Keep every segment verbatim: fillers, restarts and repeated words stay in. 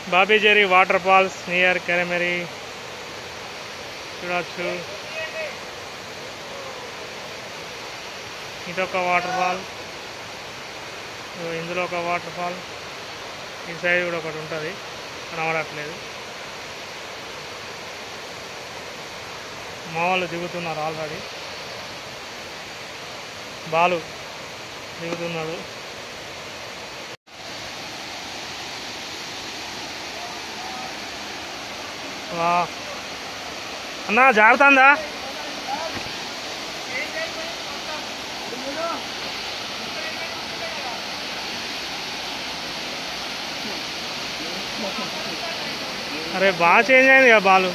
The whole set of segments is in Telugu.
Bobby zari water falls near Kerameri చూడవచ్చు. ఇదొక వాటర్ ఫాల్, ఇందులో ఒక వాటర్ ఫాల్, ఈ సైడ్ కూడా ఒకటి ఉంటుంది కనబడట్లేదు. మా వాళ్ళు దిగుతున్నారు, ఆల్రెడీ బాలు దిగుతున్నాడు. వా అన్నా జారుతుందా? అరే బాగా చేంజ్ అయింది కదా బాలు.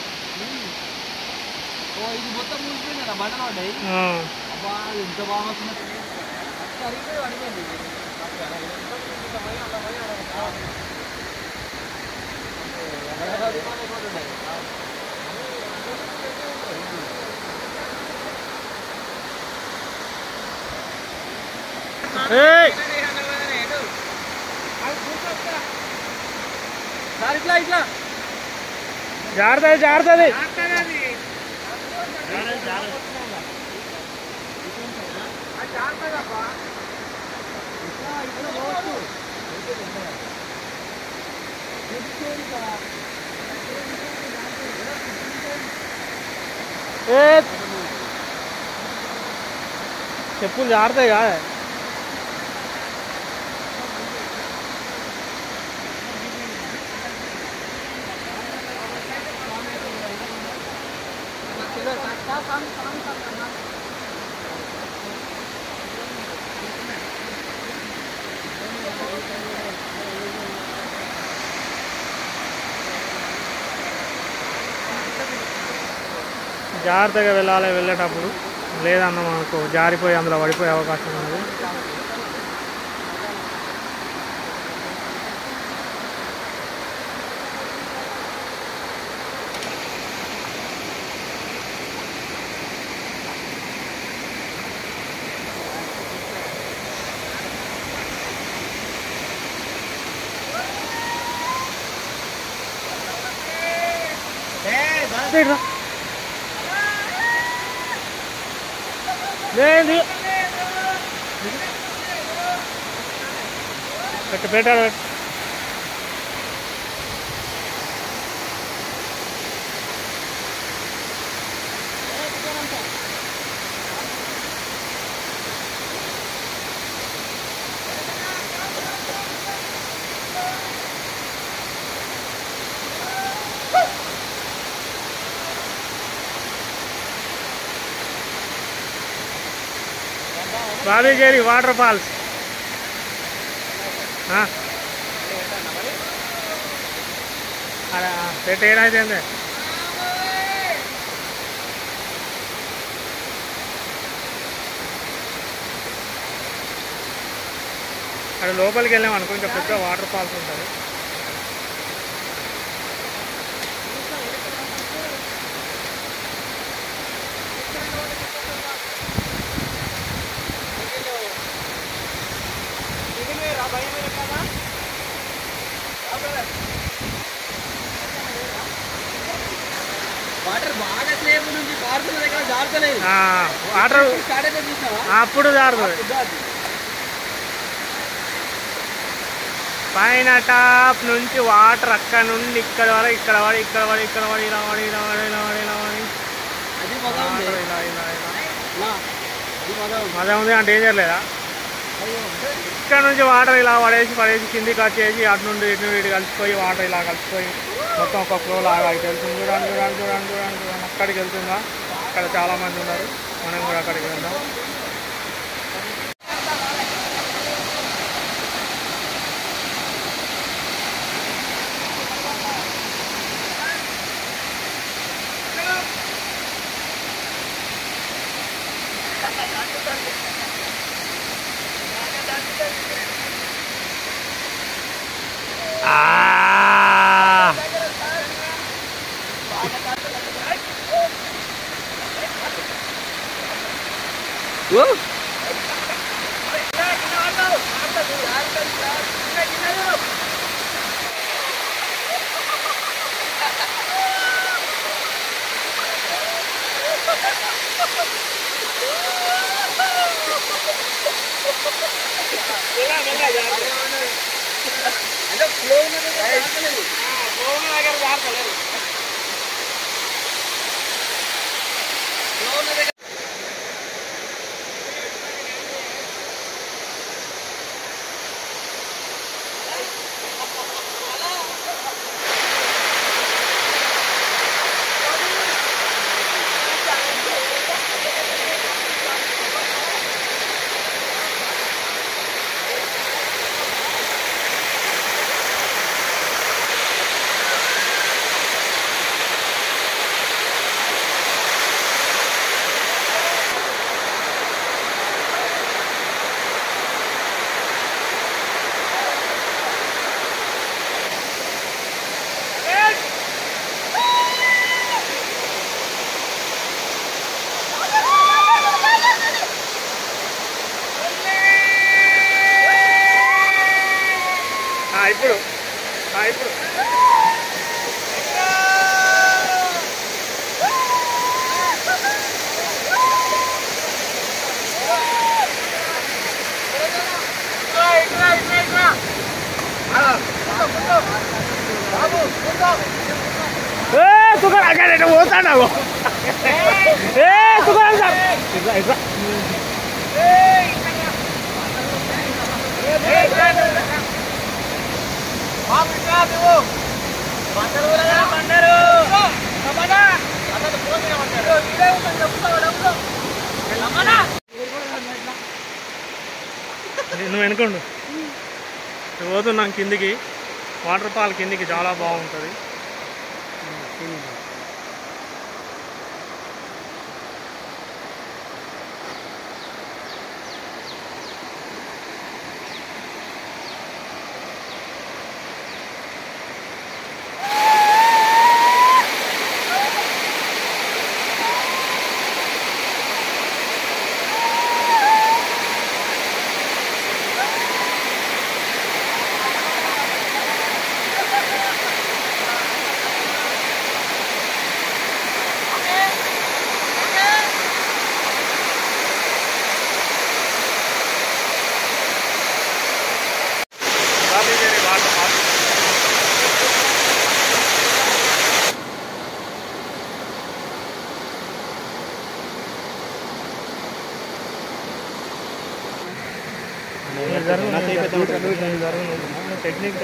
ఇట్లా ఇట్లా జారుతుంది జారుతుంది చెప్పులు జారుతాయి కాదు. జాగ్రత్తగా వెళ్ళాలి వెళ్ళేటప్పుడు, లేదన్న మనకు జారిపోయి అందులో పడిపోయే అవకాశం ఉంది. లేదు పెట్టు పెట్టాడు. బాబీ జెరీ వాటర్ ఫాల్స్ పెట్ట ఏడైతే అక్కడ లోపలికి వెళ్ళాం అనుకో ఇంకా పెద్ద వాటర్ ఫాల్స్ ఉంటుంది. వాటర్ బాగా సేపు నుంచి పారుతున్న దగ్గర జారుతలేదు. వాటర్ అప్పుడు జారుతుంది. పైన టాప్ నుంచి వాటర్ అక్కడ నుండి ఇక్కడ వరకు ఇక్కడ పడి ఇక్కడ పడి ఇక్కడ పడి ఇలా పడి ఇలా పడి ఇలా పడి ఇలా పడి ఇలా ఇలా ఇలా మజా ఉంది. అంటే డేంజర్ లేదా? ఇక్కడ నుంచి వాటర్ ఇలా పడేసి పడేసి కిందికి వచ్చేసి అటు నుండి ఇటు నుండి ఇటు కలిసిపోయి వాటర్ ఇలా కలిసిపోయి మొత్తం ఒక ఫ్లో లాగా అయితే వెళ్తుంది. చూడండి చూడండి చూడండి చూడండి చూడండి అక్కడికి వెళ్తుందా. అక్కడ చాలామంది ఉన్నారు, మనం కూడా అక్కడికి వెళ్దాం. అంటే ఫ్లో ఉన్న దగ్గర జారతలేదు. ఫ్లో ఉన్న దగ్గర జారతలేదు. ఫ్లో ఉన్న దగ్గర ఇప్పుడు ఇప్పుడు తుకారా అక్కడ పోతాడు ఏ తుకారా ఇట్లా ఇట్లా నువ్వు వెనుకోండు పోతున్నాం కిందికి. వాటర్ ఫాల్ కిందికి చాలా బాగుంటుంది. టెక్నిక్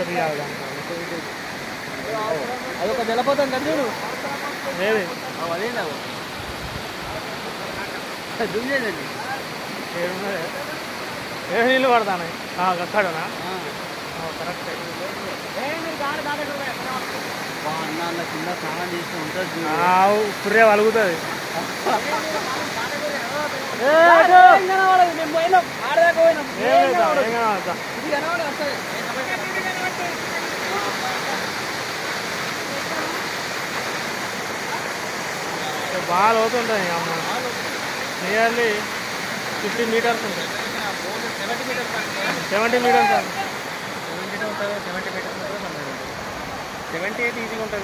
అదొక జలపాతం కదా చూడు. ఏది అదేనా జూమ్ చేయండి. ఏ నీళ్ళు పడతాను కట్టాడనా కరెక్ట్. అన్న అన్న కింద స్నానం చేసి ఉంటుంది. పుర్రే వలుగుతుంది. మేము పోయినాం ఆడదాకా పోయినాం. బాగా అవుతుంటాయి అమ్మ. నియర్లీ ఫిఫ్టీ మీటర్స్ ఉంటాయి. సెవెంటీ మీటర్స్ సెవెంటీ మీటర్స్ ఉంటుంది. సెవెంటీ మీటర్స్ సెవెంటీ అయితే ఈజీగా ఉంటుంది.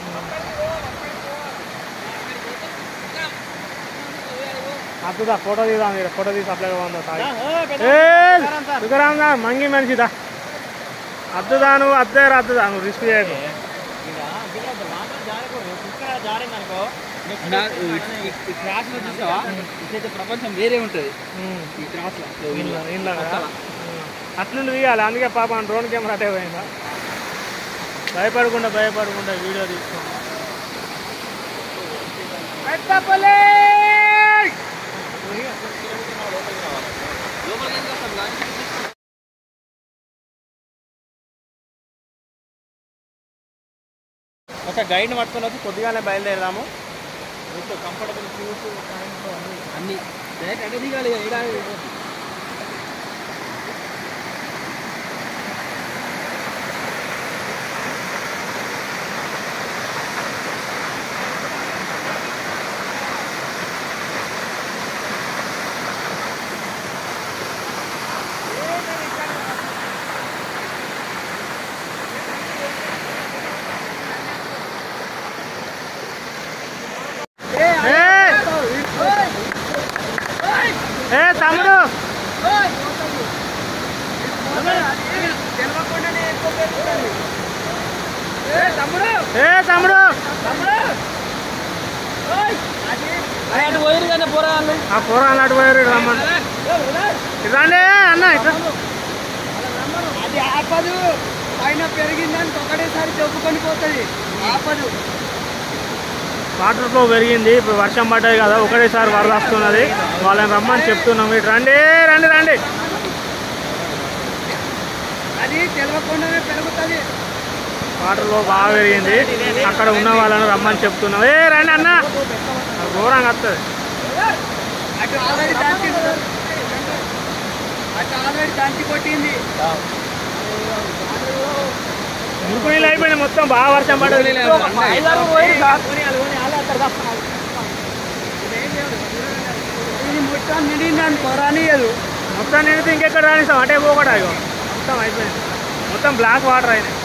అద్దుదా ఫోటో తీదా మీరు ఫోటో తీసి అప్లై ఉందా మంగి మనిషిదా అద్దుదా నువ్వు అద్దారు అద్దుదా నువ్వు రిస్క్ చేయకు. ప్రపంచం వేరే ఉంటుంది ఈ క్రాస్ అట్లుండి తీయాలి. అందుకే పాప డ్రోన్ కెమెరా అటే పోయిందా. భయపడకుండా భయపడకుండా వీడియో తీసుకోండి. ఒక గైడ్ని పట్టుకొని వచ్చి కొద్దిగానే బయలుదేరదాము. వీటిలో కంఫర్టబుల్ షూస్ అన్ని డైరెక్ట్ అడ్డ దిగాలి. ఏ తమ్ముడు ఏ తమ్ముడు అటు పోయిరు కదా పోరాళ్ళు ఆ పోరాలు అటు పోయారు రమ్మని ఇదండి అన్న ఇట్లా అది ఆపదు పైన పెరిగిందని ఒకటేసారి దొబ్బుకొని పోతుంది ఆపదు వాటర్ ఫ్లో పెరిగింది ఇప్పుడు వర్షం పడ్డది కదా ఒకటేసారి వరద వస్తున్నది వాళ్ళని రమ్మని చెప్తున్నాం ఇటు రండి రండి రండి అది తెలియకుండానే పెరుగుతుంది వాటర్ ఫ్లో బాగా పెరిగింది అక్కడ ఉన్న వాళ్ళని రమ్మని చెప్తున్నాం ఏ రండి అన్న ఘోరంగా వస్తుంది అటు ఆల్రెడీ దానికి అటు ఆల్రెడీ దానికి కొట్టింది మురుకు నీళ్ళు అయిపోయింది మొత్తం బాగా వర్షం పడ్డది ఇది మొత్తం నిండింది అనుకో రానియదు మొత్తం నిండితే ఇంకెక్కడ రానిస్తాం అటే పోకడా ఇగో మొత్తం అయిపోయింది మొత్తం బ్లాక్ వాటర్ అయినాయి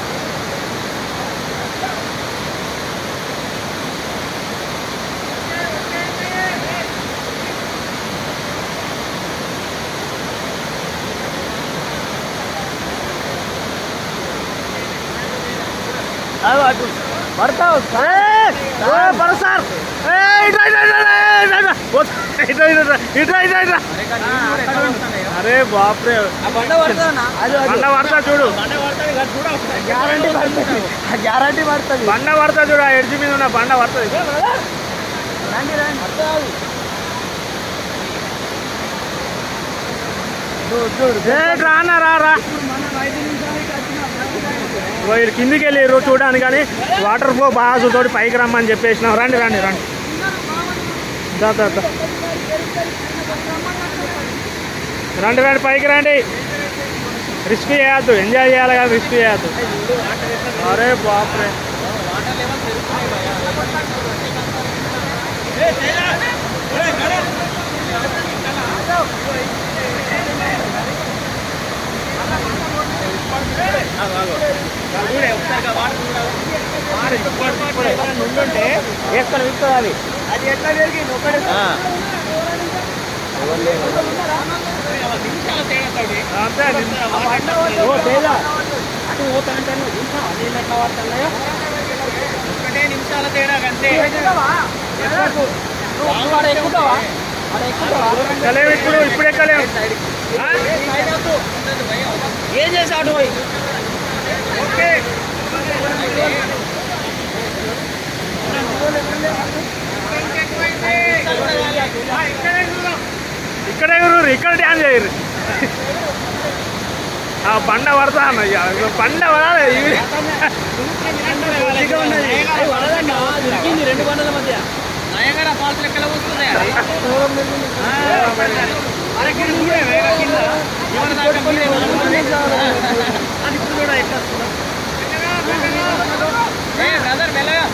పడతావు సార్ అరే బాప్రే బండ పడతా చూడు గ్యారంటీ పడుతుంది గ్యారంటీ పడుతుంది బండ పడతా చూడు ఆ ఎడ్జి మీద ఉన్న బండ పడుతుంది రండి రండి రానా రా రా వీళ్ళు కిందికి వెళ్ళారు చూడడానికి కానీ వాటర్ ఫ్లో బాగా తోటి పైకి రమ్మని చెప్పేసినాం రండి రండి రండి దా దా దా. రండి రండి పైకి రండి రిస్క్ చేయొద్దు ఎంజాయ్ చేయాలి కానీ రిస్క్ చేయొద్దు అరే బాప్రే ఉండుంటే ఎక్కడ విప్పుకోవాలి అది ఎట్లా పెరిగింది ఒకటే అటు పోతా అంటాను అది ఎట్లా వాడుతున్నాయో ఒకటే నిమిషాల తేడా కంటే వాడు ఎక్కుతావా వాడు ఎక్కుతావా ఇప్పుడు ఇప్పుడు ఎక్కలేము ఏం చేశాడు పోయి ఓకే ఇక్కడే గురు ఇక్కడ డ్యాన్స్ చేయరు ఆ బండ పడతా అన్నయ్య బండ పడాలి రెండు బండల మధ్య నయంగా ఫాల్స్ లెక్కలు వస్తున్నాయి అది ఇప్పుడు కూడా ఎట్లా మెల్లగా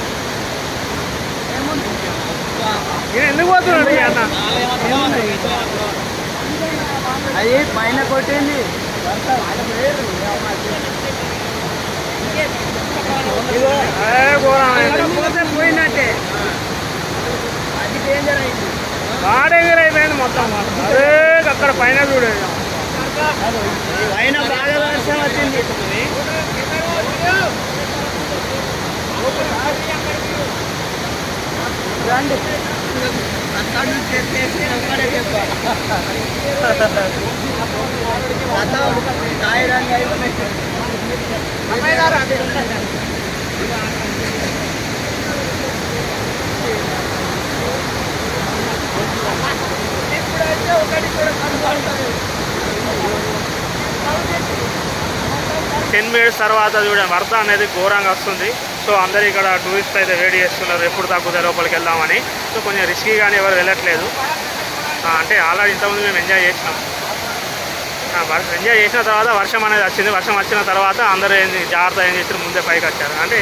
నేను ఎందుకు పోతున్నాడు అన్న అది పైన కొట్టింది పోయినట్టే అది డేంజర్ అయింది బాగా డేంజర్ అయిపోయింది మొత్తం అదే అక్కడ పైన చూడేది పైన బాగా వర్షం వచ్చింది రండి ఇప్పుడైతే ఒకటి కూడా కనబడుతుంది టెన్ మినిట్స్ తర్వాత చూడండి వరద అనేది ఘోరంగా వస్తుంది సో అందరు ఇక్కడ టూరిస్ట్ అయితే వెయిట్ చేస్తున్నారు ఎప్పుడు తగ్గుతాయి లోపలికి వెళ్దామని సో కొంచెం రిస్కీగానే ఎవరు వెళ్ళట్లేదు అంటే ఆల్రెడీ ఇంతకుముందు మేము ఎంజాయ్ చేసినాం ఎంజాయ్ చేసిన తర్వాత వర్షం అనేది వచ్చింది వర్షం వచ్చిన తర్వాత అందరూ ఏం జాగ్రత్త ఏం చేసారు ముందే పైకి వచ్చారు అంటే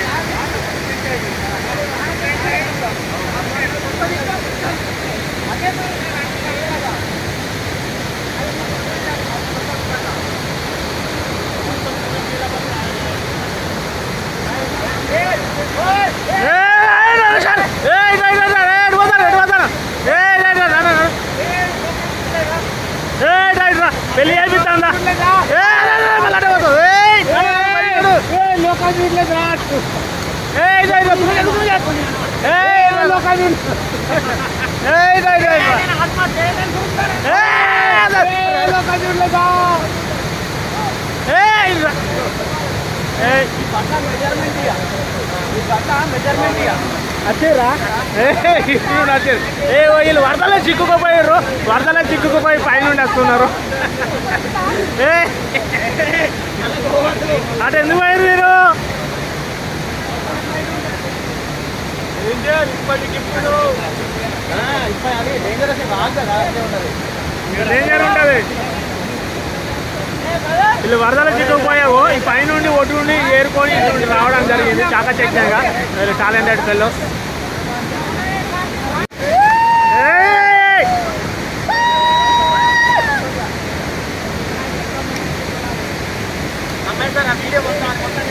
పెళ్లి అయిపోతుందా लोका जुडले जात ए जाय जा तुम्ही कुठे जात ए लोका जुड ए जाय जाय हात मा दे दे ए लोका जुडले जात ए ए పట్టా మెజర్మెంట్ ఇయా ఈ పట్టా మెజర్మెంట్ ఇయా అచ్చేరా ఏ ఇప్పుడు వచ్చారు ఏ వీళ్ళు వరదలో చిక్కుకుపోయారు వరదలో చిక్కుకుపోయి పైన వస్తున్నారు ఏ అటు ఎందుకు పోయారు మీరు ఏం చేయాలి ఇప్పటికి ఇప్పుడు ఇప్పుడు అది డేంజరస్ కాదు కదా అట్లే ఉంటుంది డేంజర్ ఉంటుంది వీళ్ళు వరదలు చిక్కుకుపోయావు ఈ పై నుండి ఒడ్డు నుండి ఏరుకొని ఇటు నుండి రావడం జరిగింది చాకచక్యంగా వీళ్ళు టాలెంటెడ్ ఫెల్లో వీడియో మొత్తం మొత్తం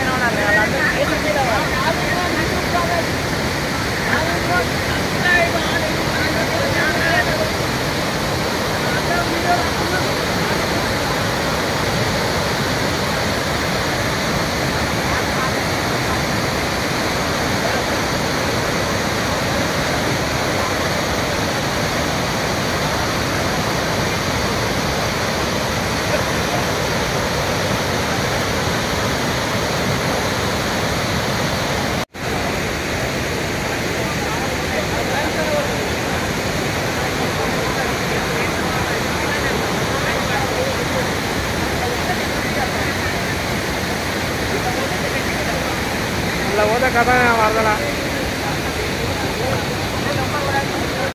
అలా పోతే కథ వరదల